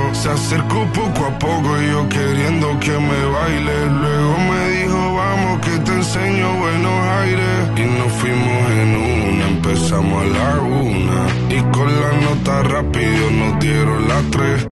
Se acercó poco a poco y yo queriendo que me baile. Luego me dijo, vamos que te enseño buenos aires. Y nos fuimos en una, empezamos a la una. Y con la nota rápido nos dieron las tres.